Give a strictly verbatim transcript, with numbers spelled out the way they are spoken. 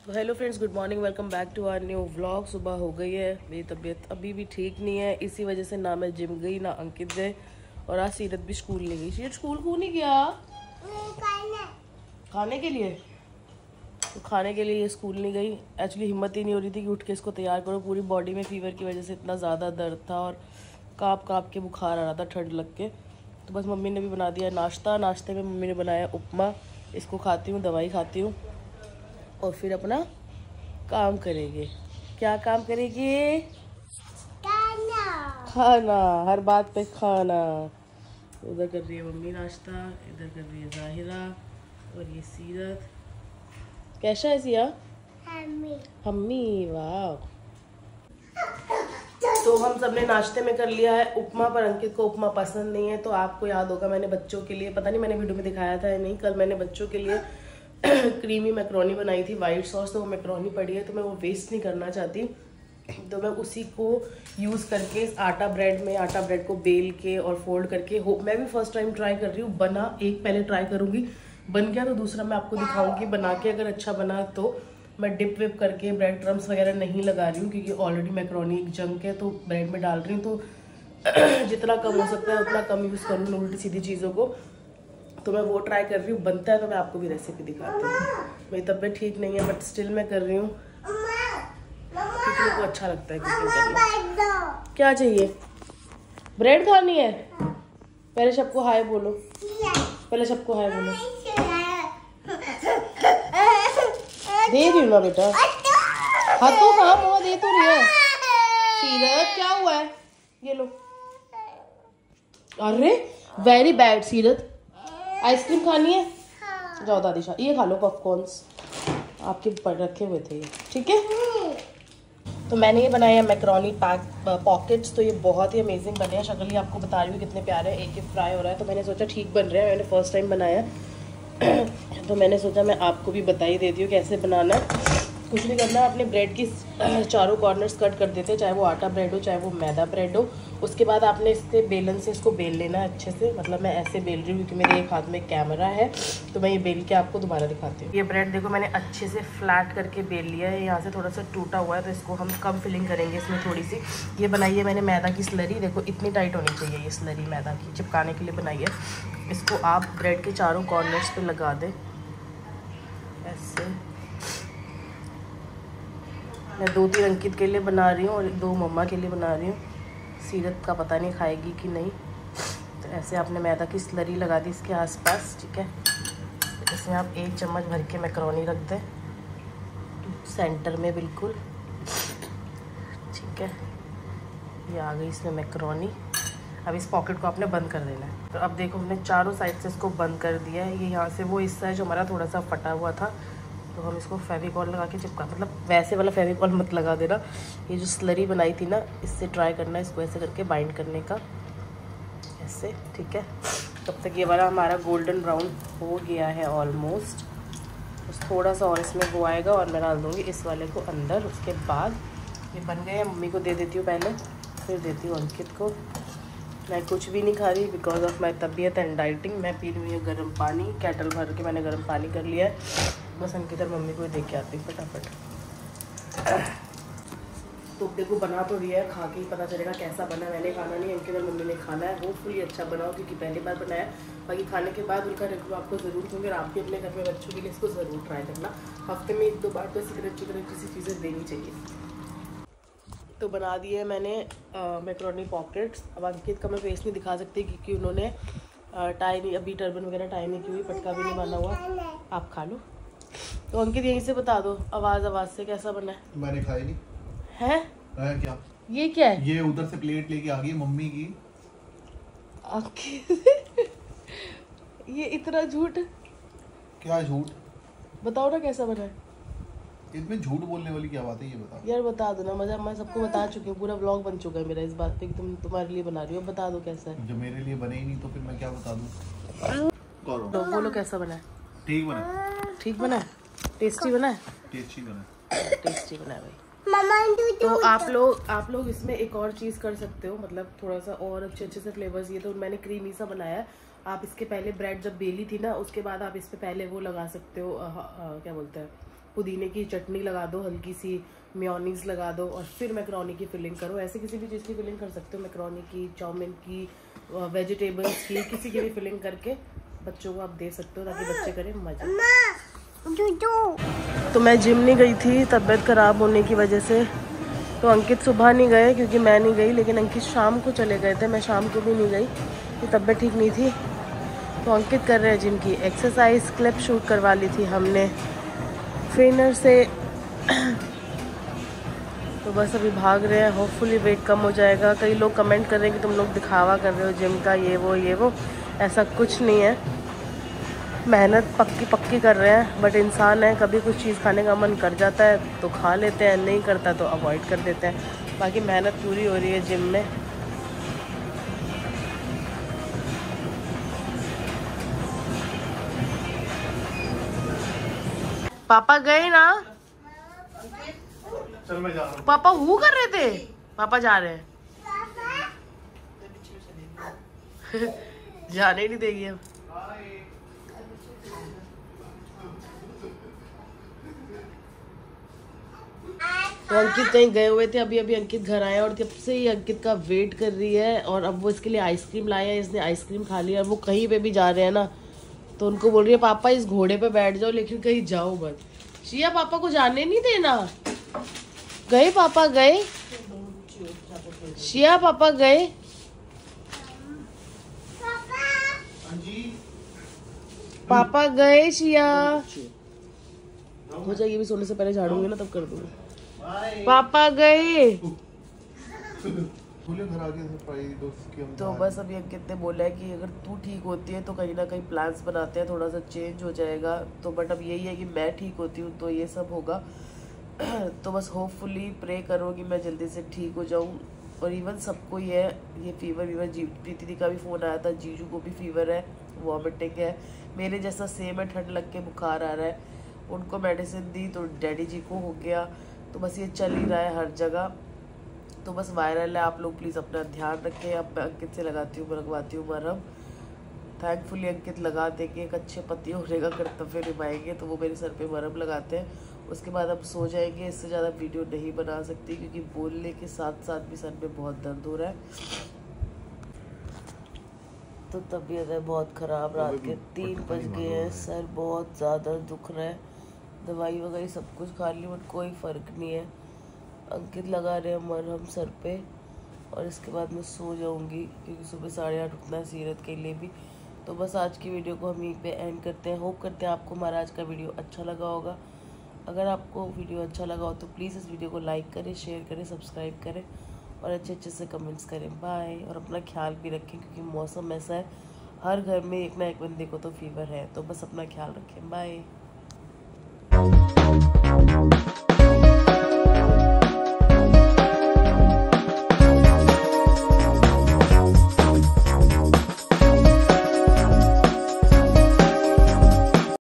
तो hello friends, good morning, welcome back to our new vlog. सुबह हो गई है, मेरी तबीयत अभी भी ठीक नहीं है, इसी वजह से ना मैं जिम गई ना अंकित गए और आज सीरत भी स्कूल नहीं गई। सीरत स्कूल क्यों नहीं गया? खाने के लिए। तो खाने के लिए ये स्कूल नहीं गई। एक्चुअली हिम्मत ही नहीं हो रही थी कि उठ के इसको तैयार करो। पूरी बॉडी में फीवर की वजह से इतना ज़्यादा दर्द था और काँप काँप के बुखार आ रहा था ठंड लग के। तो बस मम्मी ने भी बना दिया नाश्ता। नाश्ते में मम्मी ने बनाया उपमा। इसको खाती हूँ, दवाई खाती हूँ और फिर अपना काम करेंगे। क्या काम करेंगे? खाना। खाना, हर बात पे खाना। उधर कर रही है मम्मी नाश्ता, इधर कर रही है जाहिरा और ये सीरत। कैसा है सिया? हम्मी। हम्मी, वाह। तो हम सबने नाश्ते में कर लिया है उपमा, पर अंकित को उपमा पसंद नहीं है। तो आपको याद होगा मैंने बच्चों के लिए, पता नहीं मैंने वीडियो में दिखाया था या नहीं, कल मैंने बच्चों के लिए क्रीमी मैक्रोनी बनाई थी वाइट सॉस। तो वो मैक्रोनी पड़ी है तो मैं वो वेस्ट नहीं करना चाहती, तो मैं उसी को यूज़ करके आटा ब्रेड में आटा ब्रेड को बेल के और फोल्ड करके हो मैं भी फर्स्ट टाइम ट्राई कर रही हूँ। बना एक पहले ट्राई करूँगी, बन गया तो दूसरा मैं आपको दिखाऊंगी बना के। अगर अच्छा बना तो मैं डिप विप करके ब्रेड क्रम्स वगैरह नहीं लगा रही हूँ, क्योंकि ऑलरेडी मैक्रोनी एक जंक है तो ब्रेड में डाल रही हूँ। तो जितना कम हो सकता है उतना कम यूज़ करूँ उल्टी सीधी चीज़ों को। तो मैं वो ट्राई कर रही हूँ, बनता है तो मैं आपको भी रेसिपी दिखाती हूँ। मेरी तबीयत ठीक नहीं है बट स्टिल मैं कर रही हूँ क्योंकि मेरे को अच्छा लगता है कुकिंग करना। क्या चाहिए? ब्रेड खानी है? पहले सबको हाय बोलो, पहले सबको हाय बोलो। दे रही हूँ ना बेटा, हाँ तो हाँ मुँह दे तो रही है। सीरत क्या हुआ है? ये लो। अरे वेरी बैड सीरत, आइसक्रीम खानी है? हाँ। जाओ दादीशा, ये खा लो पॉपकॉर्न्स, आपके ऊपर रखे हुए थे ये, ठीक है। तो मैंने ये बनाया मैक्रोनी पैक पॉकेट्स। तो ये बहुत ही अमेजिंग बने हैं। शक्ल ही आपको बता रही हूँ कितने प्यारे हैं। एक एक फ्राई हो रहा है तो मैंने सोचा ठीक बन रहे हैं, मैंने फर्स्ट टाइम बनाया तो मैंने सोचा मैं आपको भी बता ही देती हूँ कैसे बनाना है। कुछ नहीं करना, अपने ब्रेड की चारों कॉर्नर्स कट कर देते हैं, चाहे वो आटा ब्रेड हो चाहे वो मैदा ब्रेड हो। उसके बाद आपने इससे बेलन से इसको बेल लेना है अच्छे से। मतलब मैं ऐसे बेल रही हूँ क्योंकि मेरे एक हाथ में कैमरा है, तो मैं ये बेल के आपको दोबारा दिखाती हूँ। ये ब्रेड देखो मैंने अच्छे से फ्लैट करके बेल लिया है। यहाँ से थोड़ा सा टूटा हुआ है तो इसको हम कम फिलिंग करेंगे इसमें थोड़ी सी। ये बनाई है मैंने मैदा की स्लरी, देखो इतनी टाइट होनी चाहिए ये स्लरी मैदा की, चिपकाने के लिए बनाई है। इसको आप ब्रेड के चारों कॉर्नर्स पर लगा दें ऐसे। मैं दो तीन अंकित के लिए बना रही हूँ और दो मम्मा के लिए बना रही हूँ। सीरत का पता नहीं खाएगी कि नहीं। तो ऐसे आपने मैदा की स्लरी लगा दी इसके आसपास, ठीक है। तो इसमें आप एक चम्मच भर के मैक्रोनी रख दें सेंटर में बिल्कुल, ठीक है। ये आ गई इसमें मैक्रोनी। अब इस पॉकेट को आपने बंद कर देना है। तो अब देखो हमने चारों साइड से इसको बंद कर दिया है। ये यहाँ से वो हिस्सा है जो हमारा थोड़ा सा फटा हुआ था, तो हम इसको फेविकॉल लगा के चिपका, मतलब वैसे वाला फेविकॉल मत लगा देना। ये जो स्लरी बनाई थी ना, इससे ट्राई करना है इसको ऐसे करके बाइंड करने का, ऐसे, ठीक है। तब तक ये वाला हमारा गोल्डन ब्राउन हो गया है ऑलमोस्ट। बस थोड़ा सा और इसमें वो आएगा और मैं डाल दूँगी इस वाले को अंदर। उसके बाद ये बन गए हैं, मम्मी को दे देती हूँ पहले, फिर देती हूँ अंकित को। मैं कुछ भी नहीं खा रही बिकॉज ऑफ माई तबीयत एंड डाइटिंग। मैं पी रही हूँ गर्म पानी, कैटल भर के मैंने गर्म पानी कर लिया है। बस अंकित और मम्मी को दे के आती हूँ फटाफट। तो देखो बना तो दिया है, खा के ही पता चलेगा कैसा बना। मैंने खाना नहीं, अंकित और मम्मी ने खाना है। होपफुली अच्छा बनाओ क्योंकि पहली बार बनाया। बाकी खाने के बाद उनका रिव्यू आपको ज़रूर दूँगी और आप भी अपने घर में बच्चों के लिए इसको ज़रूर ट्राई करना। हफ्ते में एक दो बार तो इसी तरह चिकन किसी चीज़ें देनी चाहिए। तो बना दिए मैंने मैक्रोनी पॉकेट्स। अब अंकित का मैं फेस नहीं दिखा सकती क्योंकि उन्होंने टाई नहीं, अभी टर्बन वगैरह टाई नहीं की हुई, पटका भी नहीं बांधा हुआ। आप खा लो। तो अंकित यहीं से बता दो आवाज़ आवाज़ से कैसा बना है। मैंने खाई नहीं है? है क्या? ये क्या है? ये उधर से प्लेट लेके आ गई मम्मी की। अंकित ये इतना झूठ? क्या झूठ? बताओ ना कैसा बना है। इसमें झूठ बोलने वाली क्या बात है, ये बताओ यार। बता दो ना, मजा मैं सबको बता चुकी हूँ, पूरा व्लॉग बन चुका है मेरा इस बात पे कि तुम तुम्हारे लिए बना रही हो। बता दो कैसा है। जो मेरे लिए बने ही नहीं तो फिर मैं क्या बता दूँ? तो बोलो कैसा बना है। ठीक बना। ठीक बना है? टेस्टी बना है? टेस्टी बना। टेस्टी बना है भाई। तो आप लोग आप लोग इसमें एक और चीज़ कर सकते हो, मतलब थोड़ा सा और अच्छे अच्छे से फ्लेवर्स। ये तो मैंने क्रीमी सा बनाया है। आप इसके पहले ब्रेड जब बेली थी ना, उसके बाद आप इस पे पहले वो लगा सकते हो, आ, आ, क्या बोलते हैं, पुदीने की चटनी लगा दो, हल्की सी मेयोनीज लगा दो और फिर मैक्रोनी की फिलिंग करो। ऐसे किसी भी चीज़ की फिलिंग कर सकते हो, मैक्रोनी की, चाउमीन की, वेजिटेबल्स की, किसी की भी फिलिंग करके बच्चों को आप दे सकते हो ताकि बच्चे करें मजा। तो मैं जिम नहीं गई थी तबीयत ख़राब होने की वजह से, तो अंकित सुबह नहीं गए क्योंकि मैं नहीं गई, लेकिन अंकित शाम को चले गए थे, मैं शाम को भी नहीं गई, तो तबीयत ठीक नहीं थी। तो अंकित कर रहे हैं जिम की एक्सरसाइज, क्लिप शूट करवा ली थी हमने ट्रेनर से। तो बस अभी भाग रहे हैं, होपफुली वेट कम हो जाएगा। कई लोग कमेंट कर रहे हैं कि तुम लोग दिखावा कर रहे हो जिम का, ये वो ये वो, ऐसा कुछ नहीं है, मेहनत पक्की पक्की कर रहे हैं। बट इंसान है, कभी कुछ चीज़ खाने का मन कर जाता है तो खा लेते हैं, नहीं करता तो अवॉइड कर देते हैं। बाकी मेहनत पूरी हो रही है जिम में। पापा गए ना? चल मैं जा रहा हूँ। पापा हु कर रहे थे, पापा जा रहे हैं। जाने ही नहीं देगी अब। तो अंकित कहीं गए हुए थे, अभी अभी अंकित घर आया और तब से ही अंकित का वेट कर रही है। और अब वो इसके लिए आइसक्रीम लाए हैं, इसने आइसक्रीम खा लिया। और वो कहीं पे भी जा रहे हैं ना तो उनको बोल रही है पापा इस घोड़े पे बैठ जाओ लेकिन कहीं जाओ मत। शिया पापा को जाने नहीं देना। गए पापा गए, शिया पापा गए। पापा गए शिया। हो जाएगी, भी सोने से पहले झाड़ूंगी ना तब कर दूंगी। पापा गए। घर आ गए। तो बस अभी अंकित ने बोला है कि अगर तू ठीक होती है तो कहीं ना कहीं प्लान्स बनाते हैं, थोड़ा सा चेंज हो जाएगा। तो बट अब यही है कि मैं ठीक होती हूँ तो ये सब होगा। तो बस होपफुली प्रे करो कि मैं जल्दी से ठीक हो जाऊँ। और इवन सबको ही है ये फीवर वीवर। जी प्रीति दी का भी फ़ोन आया था, जीजू को भी फीवर है, वॉमिटिंग है, मेरे जैसा सेम है, ठंड लग के बुखार आ रहा है। उनको मेडिसिन दी तो डैडी जी को हो गया। तो बस ये चल ही रहा है हर जगह। तो बस वायरल है, आप लोग प्लीज़ अपना ध्यान रखें। अब मैं अंकित से लगाती हूँ लगवाती हूँ मरहम। थैंकफुली अंकित लगा देंगे, एक अच्छे पति होने का कर्तव्य निभाएंगे तो वो मेरे सर पे मरहम लगाते हैं। उसके बाद अब सो जाएंगे। इससे ज़्यादा वीडियो नहीं बना सकती क्योंकि बोलने के साथ साथ भी सर में बहुत दर्द हो रहा है। तो तबीयत है बहुत ख़राब, रात के तीन बज गए हैं, सर बहुत ज़्यादा दुख रहा है। दवाई वगैरह सब कुछ खा ली बट कोई फ़र्क नहीं है। अंकित लगा रहे हैं मरहम सर पे और इसके बाद मैं सो जाऊंगी क्योंकि सुबह साढ़े आठ उठना है सीरत के लिए भी। तो बस आज की वीडियो को हम यहीं पे एंड करते हैं। होप करते हैं आपको हमारा आज का वीडियो अच्छा लगा होगा। अगर आपको वीडियो अच्छा लगा हो तो प्लीज़ इस वीडियो को लाइक करें, शेयर करें, सब्सक्राइब करें और अच्छे अच्छे से कमेंट्स करें। बाय। और अपना ख्याल भी रखें क्योंकि मौसम ऐसा है, हर घर में एक ना एक बंदे को तो फीवर है। तो बस अपना ख्याल रखें। बाय।